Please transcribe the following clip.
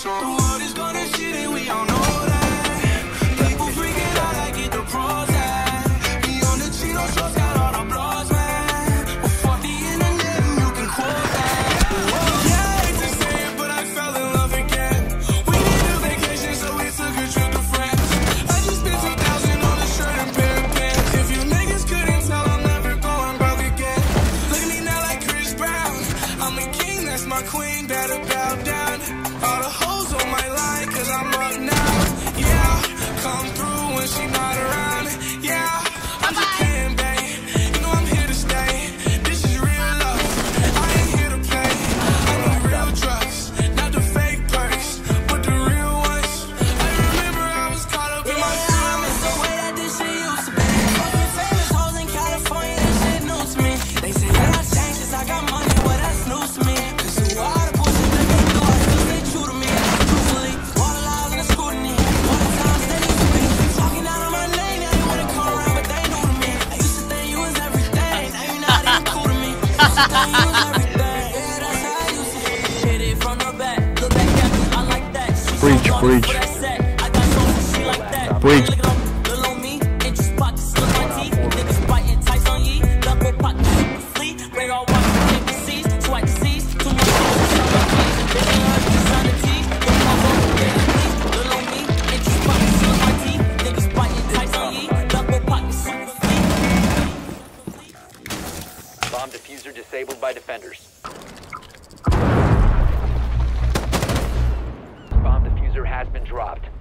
The world is gonna shit and we all know that. People freaking out like it the pros at. Me on the Chino shows got all the blogs, man. Well, fuck the internet and you can quote that. Yeah, I hate to say it, but I fell in love again. We need a vacation, so we took a trip to France. I just spent 2,000 on a shirt and pair of pants. If you niggas couldn't tell, I'm never going broke again. Look at me now like Chris Brown. I'm a king, that's my queen, better bow down. All the hoes on my line, cause I'm up now. Yeah, come through when she not around. Yeah, I'm just playing, babe. You know I'm here to stay. This is real love, I ain't here to play. I need real trust, not the fake perks, but the real ones. I remember I was caught up in my feelings. The way that this shit used to be. Fucking famous hoes in California, that shit new to me. They say that I changed since I got money, well that's news to me. Cause who all the bullshit that they do, I still stay true to me. Truthfully, all the lies and the scrutiny, all the times they used to be talking out on my name, now they wanna come around, but they new to me. I used to think you was everything, now you not even cool to me. I used to think you was everything, yeah, that's how I used to hit it from the back, look back at me, I like that. She Breach, so breach. for that set, I got so she like that. Breach. Look at them, little on me, interest pockets, look my teeth, niggas biting tights on ye, double pockets, super fleet, radar watch, ABCs, swipe disease, too much Bomb diffuser disabled by defenders. Bomb diffuser has been dropped.